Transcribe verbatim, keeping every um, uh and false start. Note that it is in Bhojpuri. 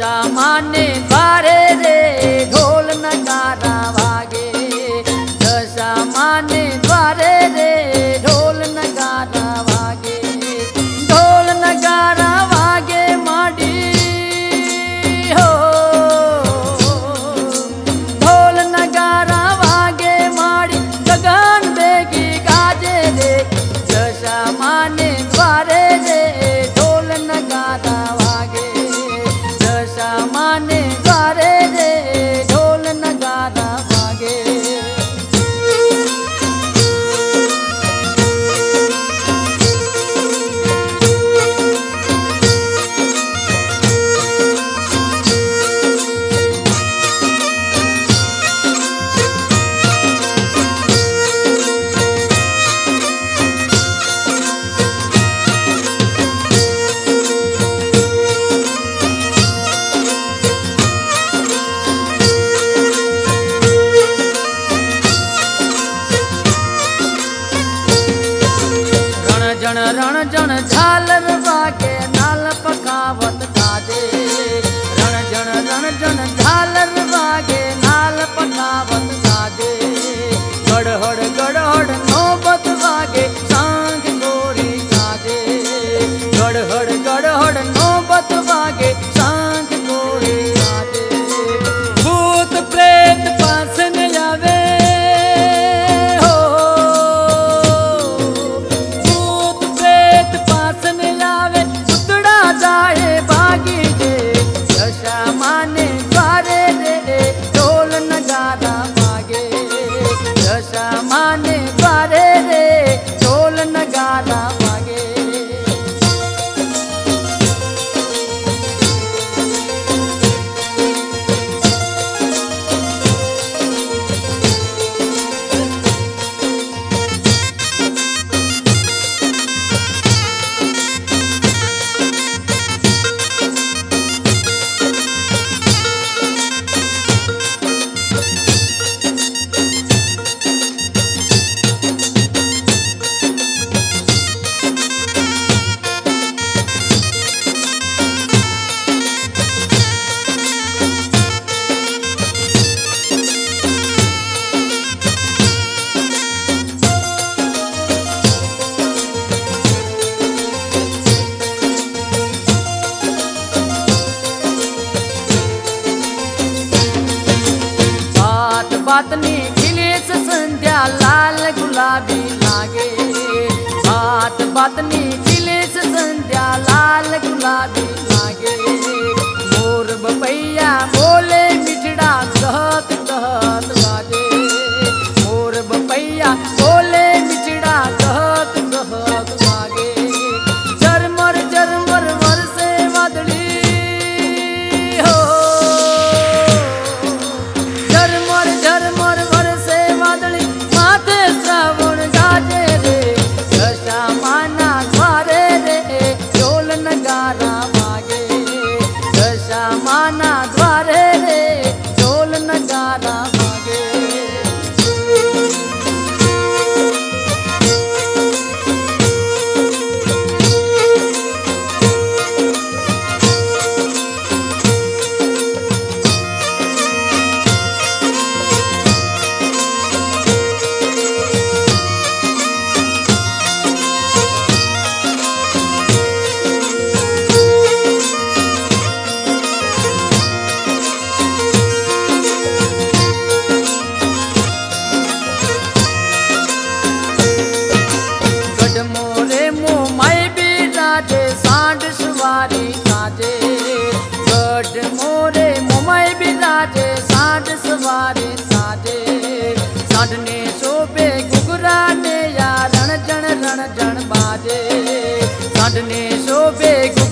दशा माने द्वारे रे ढोल नगारा वागे। दशा माने द्वारे रे ढोल नगारा वागे। ढोल नगारा वागे माडी हो। ढोल नगारा वागे माडी गगन बेगी गाजे रे। दशा माने द्वारे रे ढोल नगारा वागे। दशा माने द्वारे रे ढोल नगारा वागे। रण रण जण झालर वागे नाल पकावत गाजे। रण जण रण जण झालर वागे नाल पकावत गाजे। गड़हड़ गड़हड़ नौबत वागे सांग गोरी गाजे। गड़हड़ गड़हड़ नौबत वागे सांग गोरी गाजे। भूत प्रेत पास न आवे हो। भूत प्रेत पास न आवे उतड़ा जाए भागी दे। दशा माने द्वारे रे ढोल नगारा वागे। दशा माने द्वारे रे ढोल नगारा वागे। बातनी खिलेस संध्या लाल गुलाबी लागे। बात बातनी खिलेस संध्या लाल गुलाबी लागे। मोर बपैया बोले मिठड़ा कहत कहत बाजे। मोर बपैया बोले मिठड़ा कहत कहत बागे। झरमर झरमर बरसे वादड़ी हो। झरमर झरमर बरसे वादड़ी माथे श्रावण गाजे रे। दशा माना द्वारे रे ढोल नगारा वागे। दशा माना द्वारे रे ढोल नगारा वागे। सांड सवारी साजे। गढ़ मोरे मुमई बिराजे सांड सवारी साजे। सांड ने शोभे घुघरा ने या रण जण रण जण बाजे। सांड ने शोभे